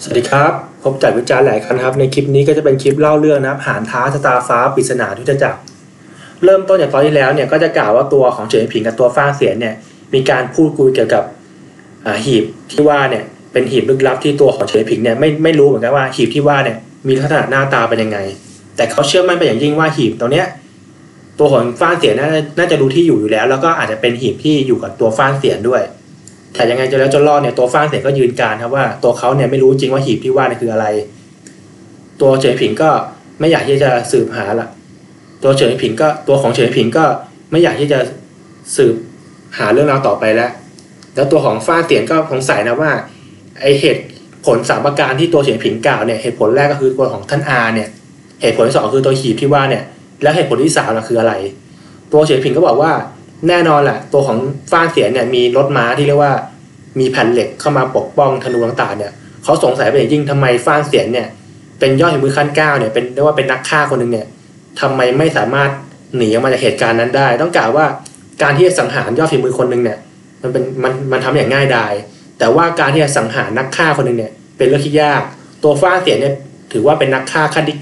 สวัสดีครับพบจากวิจารณ์แหลกครับในคลิปนี้ก็จะเป็นคลิปเล่าเรื่องนะครับหานท้าชะตาฟ้าปริศนาทุตจักรเริ่มต้นจากตอนที่แล้วเนี่ยก็จะกล่าวว่าตัวของเฉินผิงกับตัวฟ้าเสียนเนี่ยมีการพูดคุยเกี่ยวกับหีบที่ว่าเนี่ยเป็นหีบลึกลับที่ตัวของเฉินผิงเนี่ยไม่รู้เหมือนกันว่าหีบที่ว่าเนี่ยมีลักษณะหน้าตาเป็นยังไงแต่เขาเชื่อมั่นไปอย่างยิ่งว่าหีบตัวเนี้ยตัวของฟ้าเสียนน่าจะรู้ที่อยู่แล้วแล้วก็อาจจะเป็นหีบที่อยู่กับตัวฟ้าเสียนด้วยแต่ยังไงจนแล้วจนรอดเนี่ยตัวฟ้าเสียนก็ยืนการครับว่าตัวเขาเนี่ยไม่รู้จริงว่าหีบที่ว่านี่คืออะไรตัวเฉินผิงก็ไม่อยากที่จะสืบหาละตัวของเฉินผิงก็ไม่อยากที่จะสืบหาเรื่องราวต่อไปแล้วตัวของฟ้าเสียนก็สงสัยนะว่าไอเหตุผล3ประการที่ตัวเฉินผิงกล่าวเนี่ยเหตุผลแรกก็คือตัวของท่านอาเนี่ยเหตุผลที่2คือตัวหีบที่ว่าเนี่ยแล้วเหตุผลที่3คืออะไรตัวเฉินผิงก็บอกว่าแน่นอนแหละตัวของฟ้าเสียนเนี่ยมีรถม้าที่เรียกว่ามีแผ่นเหล็กเข้ามาปกป้องธนูต่างๆเนี่ยเขาสงสัยไปอย่างยิ่งทำไมฟ้าเสียนเนี่ยเป็นยอดฝีมือขั้น9เนี่ยเป็นเรียกว่าเป็นนักฆ่าคนหนึ่งเนี่ยทำไมไม่สามารถหนีออกมาจากเหตุการณ์นั้นได้ต้องกล่าวว่าการที่จะสังหารยอดฝีมือคนหนึ่งเนี่ยมันทำอย่างง่ายดายแต่ว่าการที่จะสังหารนักฆ่าคนหนึ่งเนี่ยเป็นเรื่องที่ยากตัวฟ้าเสียนเนี่ยถือว่าเป็นนักฆ่าขั้นที่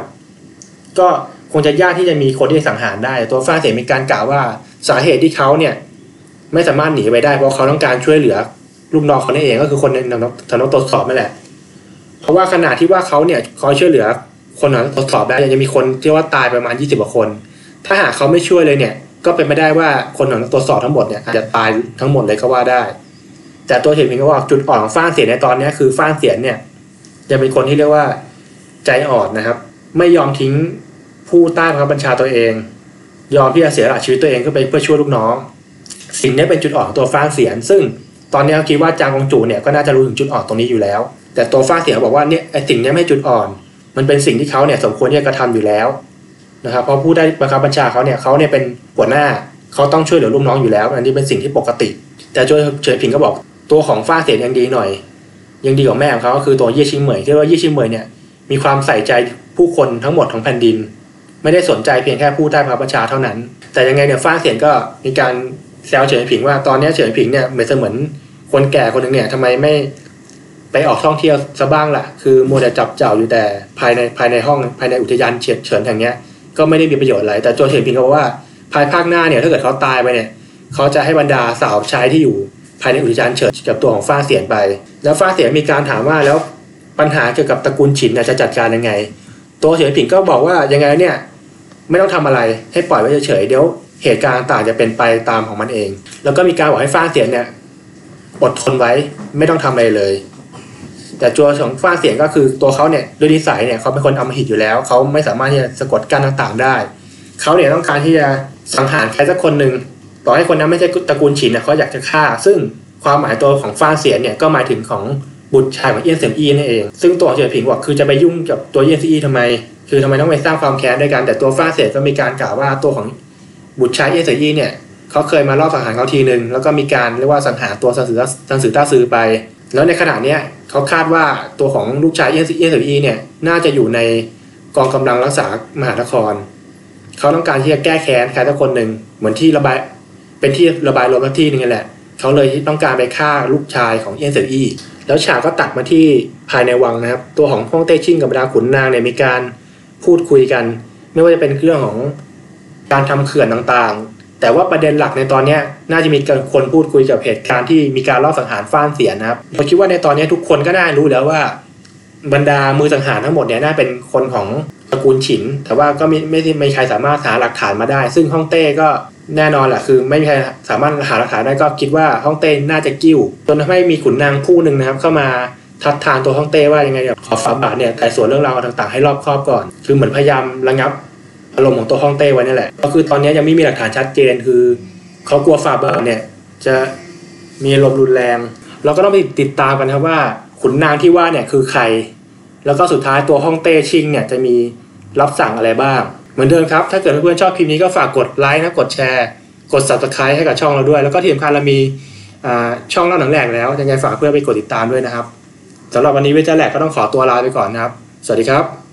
9ก็คงจะยากที่จะมีคนที่สังหารได้ตัวฟ้าเสียนมีการกล่าวว่าสาเหตุที่เขาเนี่ยไม่สามารถหนีไปได้เพราะเขาต้องการช่วยเหลือลูกน้องเขาเองก็คือคนในฐานตรวจสอบนั่นแหละเพราะว่าขณะที่ว่าเขาเนี่ยคอยช่วยเหลือคนฐานตรวจสอบได้ยังมีคนที่ว่าตายประมาณ20 กว่าคนถ้าหากเขาไม่ช่วยเลยเนี่ยก็เป็นไม่ได้ว่าคนฐานตรวจสอบทั้งหมดเนี่ยอาจจะตายทั้งหมดเลยก็ว่าได้แต่ตัวเฉินผิงก็ว่าจุดอ่อนของฟ้าเสียนในตอนนี้คือฟ้าเสียนเนี่ยจะเป็นคนที่เรียกว่าใจอ่อนนะครับไม่ยอมทิ้งผู้ใต้บังคับบัญชาตัวเองยอมที่จะเสียสละชีวิตตัวเองเพื่อช่วยลูกน้องสิ่งนี้เป็นจุดอ่อนของตัวฟ้าเสียนซึ่งตอนนี้คิดว่าจางกงจูเนี่ยก็น่าจะรู้ถึงจุดอ่อนตรงนี้อยู่แล้วแต่ตัวฟ้าเสียนบอกว่าเนี่ยไอ้สิ่งนี้ไม่จุดอ่อนมันเป็นสิ่งที่เขาเนี่ยสมควรที่จะกระทำอยู่แล้วนะครับเพราะผู้ได้บังคับบัญชาเขาเนี่ยเป็นหัวหน้าเขาต้องช่วยเหลือลูกน้องอยู่แล้วอันนี้เป็นสิ่งที่ปกติแต่โจเฉินผิงก็บอกตัวของฟ้าเสียนยังดีหน่อยยังดีกว่าแม่ของเขาก็คือตัวเย่ชิงเหมยที่ว่าเย่ชิงเหมยเนี่ยมีความใส่ใจผู้คนทั้งหมดของแผ่นดินไม่ได้สนใจเพียงแค่ผู้ใต้บังคับบัญชาเท่านั้นแต่ยังไงเนี่ยฟ้าเสียนก็มีการแซวเฉินผิงว่าตอนนี้เฉินผิงเนี่ยเหมือนคนแก่คนหนึ่งเนี่ยทำไมไม่ไปออกท่องเที่ยวซะบ้างล่ะคือมัวแต่จับเจ้าอยู่แต่ภายในห้องภายในอุทยานเฉินแห่งนี้ก็ไม่ได้มีประโยชน์อะไรแต่ตัวเฉินผิงก็บอกว่าภายภาคหน้าเนี่ยถ้าเกิดเขาตายไปเนี่ยเขาจะให้บรรดาสาวใช้ที่อยู่ภายในอุทยานเฉินกับตัวของฟ้าเสียนไปแล้วฟ้าเสียนมีการถามว่าแล้วปัญหาเกี่ยวกับตระกูลฉินจะจัดการยังไงตัวเฉินผิงก็บอกว่ายังไงเนี่ยไม่ต้องทำอะไรให้ปล่อยไว้เฉยๆเดี๋ยวเหตุการณ์ต่างจะเป็นไปตามของมันเองแล้วก็มีการบอกให้ฟ้าเสียนเนี่ยอดทนไว้ไม่ต้องทำอะไรเลยแต่ตัวของฟ้าเสียนก็คือตัวเขาเนี่ยด้วยนิสัยเนี่ยเขาเป็นคนอำมหิตอยู่แล้วเขาไม่สามารถที่จะสะกดกั้นต่างๆได้เขาเนี่ยต้องการที่จะสังหารใครสักคนหนึ่งต่อให้คนนั้นไม่ใช่ตระกูลฉินเนี่ยเขาอยากจะฆ่าซึ่งความหมายตัวของฟ้าเสียนเนี่ยก็หมายถึงของบุตรชายของเอี้ยนเสี่ยมอี้นั่นเองซึ่งตัวเฉินผิงบอกคือจะไปยุ่งกับตัวเอี้ยนเสี่ยมอี้ทำไมคือทำไมต้องไปสร้างความแค้นด้วยกันแต่ตัวฟ้าเสียนก็มีการกล่าวว่าตัวของบุตรชายเอี้ยนเสี่ยมอี้เนี่ยเขาเคยมารอบสังหารเขาทีนึงแล้วก็มีการเรียกว่าสังหารตัวซันสือต้าซือไปแล้วในขณะนี้เขาคาดว่าตัวของลูกชายเอี้ยนเสี่ยมอี้เนี่ยน่าจะอยู่ในกองกำลังรักษามหานครเขาต้องการที่จะแก้แค้นใครสักคนหนึ่งเหมือนที่ระบายเป็นที่ระบายลมที่นึงนั่นแหละเขาเลยต้องการไปฆ่าลูกชายของเอี้ยนเสี่ยมอี้แล้วฉากก็ตัดมาที่ภายในวังนะครับตัวของฮ่องเต้ชิ่งกับบรรดาขุนนางเนี่ยมีการพูดคุยกันไม่ว่าจะเป็นเรื่องของการทำเขื่อนต่างๆแต่ว่าประเด็นหลักในตอนนี้น่าจะมีคนพูดคุยกับเหตุการณ์ที่มีการลอบสังหารฟ้าเสียนะครับผมคิดว่าในตอนนี้ทุกคนก็น่ารู้แล้วว่าบรรดามือสังหารทั้งหมดเนี่ยน่าเป็นคนของตระกูลฉินแต่ว่าก็ไม่มีใครสามารถหาหลักฐานมาได้ซึ่งฮ่องเต้ก็แน่นอนแหละคือไม่มีใครสามารถหาหลักฐานได้ก็คิดว่าฮ่องเต้น่าจะกิ้วจนทำให้มีขุนนางผู้หนึ่งนะครับเข้ามาทัดทานตัวฮ่องเต้ว่ายังไงขอฝ่าบาทเนี่ยไต่สวนเรื่องราวต่างๆให้รอบคอบก่อนคือเหมือนพยายามระงับอารมณ์ของตัวฮ่องเต้ไว้นั่นแหละก็คือตอนนี้ยังไม่มีหลักฐานชัดเจนคือเขากลัวฝ่าบาทเนี่ยจะมีอารมณ์รุนแรงเราก็ต้องไปติดตามกันครับว่าขุนนางที่ว่าเนี่ยคือใครแล้วก็สุดท้ายตัวฮ่องเต้ชิงเนี่ยจะมีรับสั่งอะไรบ้างเหมือนเดิมครับถ้าเกิดเพื่อนๆชอบคลิปนี้ก็ฝากกดไลค์นะกดแชร์กด Subscribe ให้กับช่องเราด้วยแล้วก็ที่สำคัญเรามีช่องเล่าหนังแหลกแล้วยังไงฝากเพื่อนไปกดติดตามด้วยนะครับสำหรับวันนี้วิจารณ์แหลกก็ต้องขอตัวลาไปก่อนนะครับสวัสดีครับ